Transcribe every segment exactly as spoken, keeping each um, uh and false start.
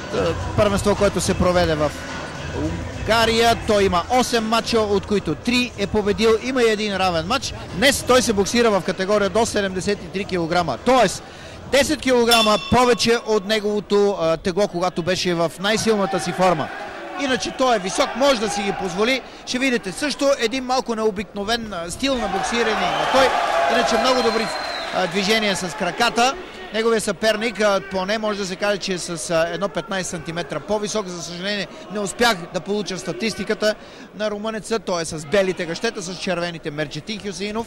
първенство, което се проведе в Унгария. Той има осем матча, от които три е победил. Има и един равен матч. Днес той се боксира в категория до седемдесет и три килограма. Тоест десет килограма повече от неговото а, тегло, когато беше в най-силната си форма. Иначе той е висок, може да си ги позволи. Ще видите също един малко необикновен а, стил на боксиране на той. Иначе много добри а, движения с краката. Неговия съперник а, поне може да се каже, че е с а, едно петнайсет сантиметра по-висок. За съжаление не успях да получа статистиката на румънеца. Той е с белите гащета, с червените. Мерджетин Хюсеинов.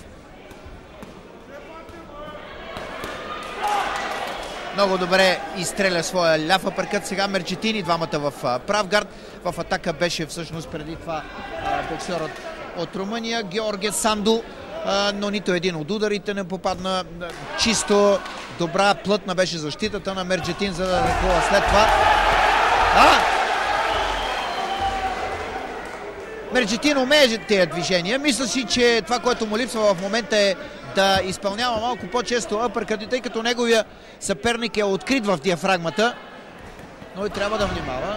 Много добре изстреля своя ляв апъркът. Сега Мерджетин и двамата в прав гард. В атака беше всъщност преди това боксерът от Румъния Георге Санду, но нито един от ударите не попадна. Чисто добра, плътна беше защитата на Мерджетин, за да лекува след това. А! Мерджетин умее тези движения. Мисля си, че това, което му липсва в момента е да изпълнява малко по-често апъркъти, тъй като неговия съперник е открит в диафрагмата. Но и трябва да внимава.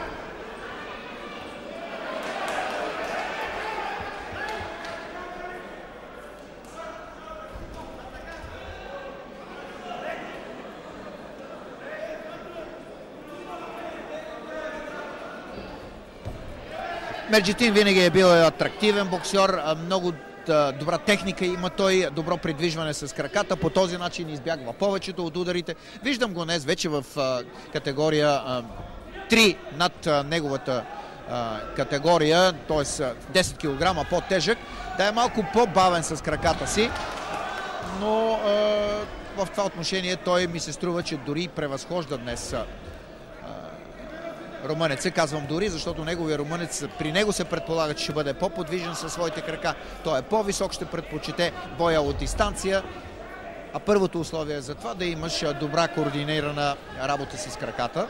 Мерджетин винаги е бил атрактивен боксер, много добра техника има той, добро придвижване с краката. По този начин избягва повечето от ударите. Виждам го днес вече в категория три над неговата категория, т.е. десет килограма по-тежък, да е малко по-бавен с краката си, но в това отношение той ми се струва, че дори превъзхожда днес румънеца. Казвам дори, защото неговия румънец, при него се предполага, че ще бъде по-подвижен със своите крака. Той е по-висок, ще предпочете боя от дистанция. А първото условие е за това да имаш добра координирана работа с краката.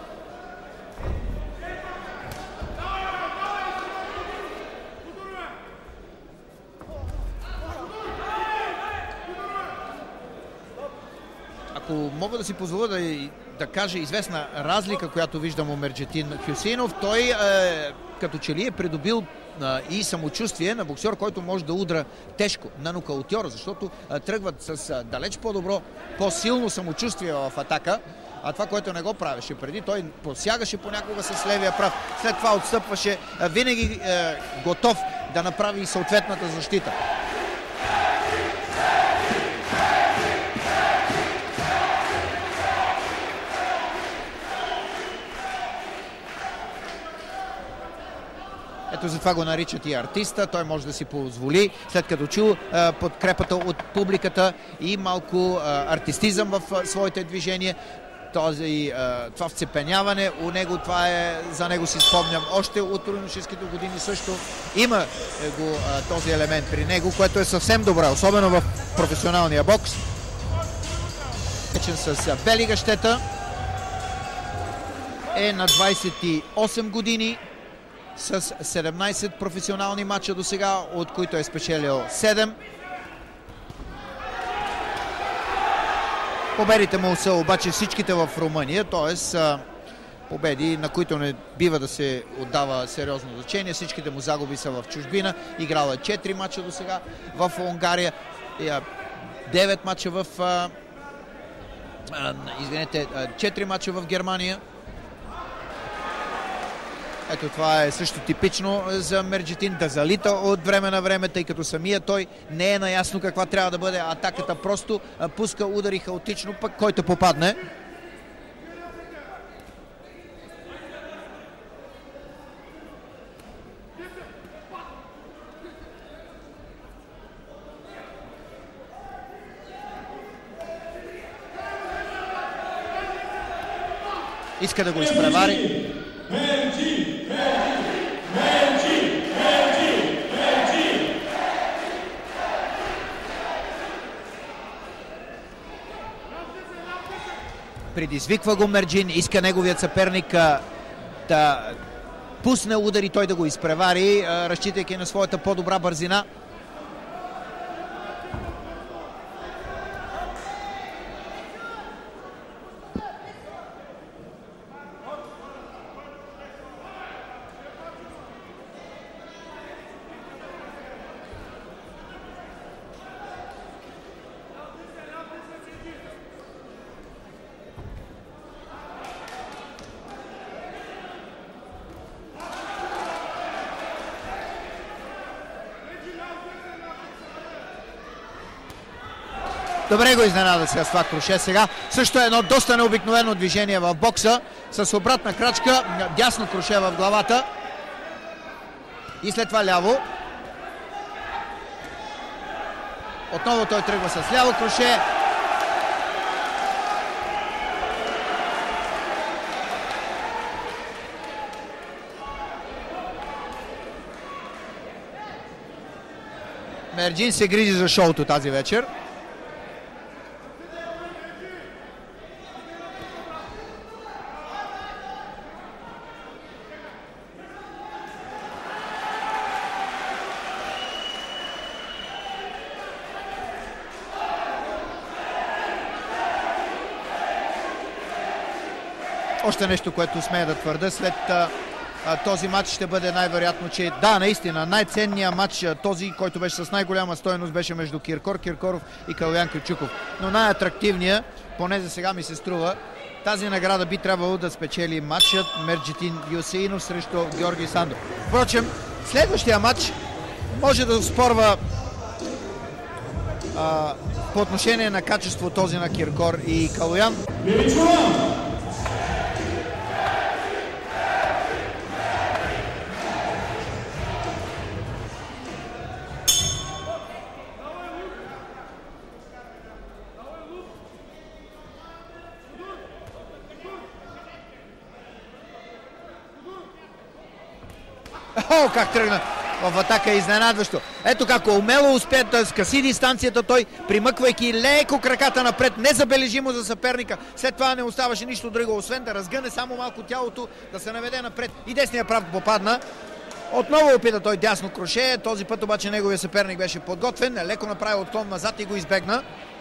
Ако мога да си позволя да, да кажа известна разлика, която виждам у Мерджетин Хюсеинов, той е, като че ли е придобил е, и самочувствие на боксер, който може да удра тежко на нокаутьора, защото е, тръгват с е, далеч по-добро, по-силно самочувствие в атака. А това, което не го правеше преди, той посягаше понякога с левия прав. След това отстъпваше, е, винаги е, готов да направи и съответната защита. Ето затова го наричат и артиста. Той може да си позволи, след като чу а, подкрепата от публиката и малко а, артистизъм в а, своите движения. Този, а, това вцепеняване у него, това е, за него си спомням още от юношеските години също. Има е, го а, този елемент при него, което е съвсем добра, особено в професионалния бокс. Вечен с а, бели гащета, е на двайсет и осем години. С седемнайсет професионални матча до сега, от които е спечелил седем. Победите му са обаче всичките в Румъния, т.е. победи, на които не бива да се отдава сериозно значение. Всичките му загуби са в чужбина. Играл е четири матча до сега в Унгария, девет матча в... Извинете, четири матча в Германия. Ето това е също типично за Мерджетин, да залита от време на време, тъй като самия той не е наясно каква трябва да бъде атаката. Просто пуска удари хаотично, пък който попадне. Иска да го изпревари. Предизвиква го Мерджин, иска неговият съперник а, да пусне удари, той да го изпревари, а, разчитайки на своята по-добра бързина. Добре го изненада сега с това круше. Сега също едно доста необикновено движение в бокса. С обратна крачка, дясно круше в главата. И след това ляво. Отново той тръгва с ляво круше. Мерджин се грижи за шоуто тази вечер. Още нещо, което смея да твърда, след а, а, този матч ще бъде най-вероятно, че да, наистина, най-ценният матч, а, този, който беше с най-голяма стойност, беше между Киркор Киркоров и Калоян Кючуков. Но най-атрактивният, поне за сега ми се струва, тази награда би трябвало да спечели матчът Мерджетин Юсеинов срещу Георги Сандов. Впрочем, следващия матч може да спорва а, по отношение на качество този на Киркор и Калоян. О, как тръгна в атака, изненадващо. Ето как умело успя да скъси дистанцията той, примъквайки леко краката напред, незабележимо за съперника. След това не оставаше нищо друго, освен да разгъне само малко тялото, да се наведе напред. И десния прав попадна. Отново опита той дясно круше, този път обаче неговия съперник беше подготвен, леко направи отклон назад и го избегна.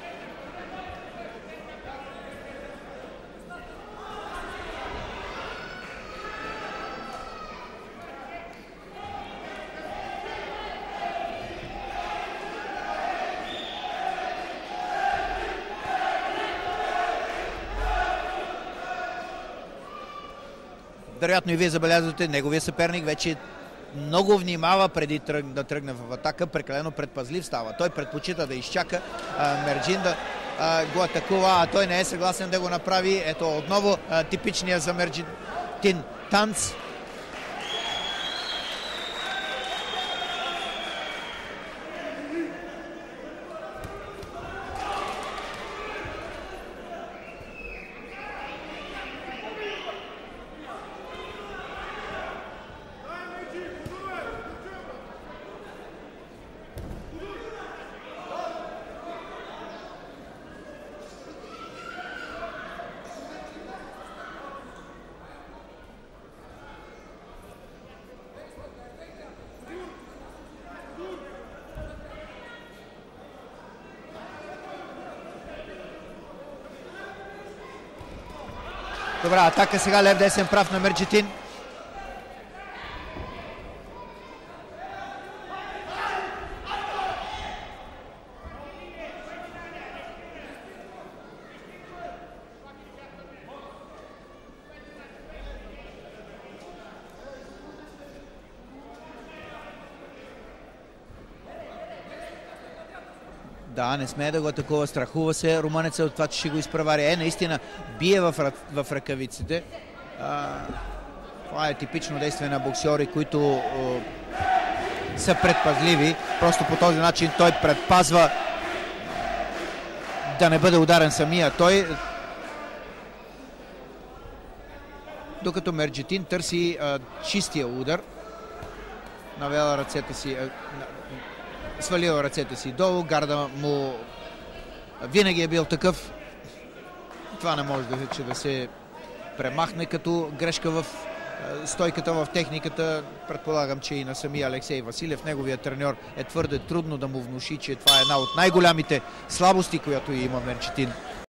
Вероятно и вие забелязвате, неговия съперник вече много внимава преди тръг, да тръгне в атака, прекалено предпазлив става. Той предпочита да изчака а, Мерджин да а, го атакува, а той не е съгласен да го направи. Ето отново а, типичния за Мерджетин танц. Добра атака сега, лев десен прав на Мерджетин. Да, не смее да го атакува, страхува се румънеца от това, че ще го изпревари. Е, наистина бие в, ръ... в ръкавиците. А, това е типично действие на боксьори, които а, са предпазливи. Просто по този начин той предпазва да не бъде ударен самия той. Докато Мерджетин търси а, чистия удар. Навела ръцете си... А, свалила ръцете си долу, гарда му винаги е бил такъв. Това не може да, че да се премахне като грешка в стойката, в техниката. Предполагам, че и на самия Алексей Василев, неговия треньор, е твърде трудно да му внуши, че това е една от най-голямите слабости, която има Мерджетин.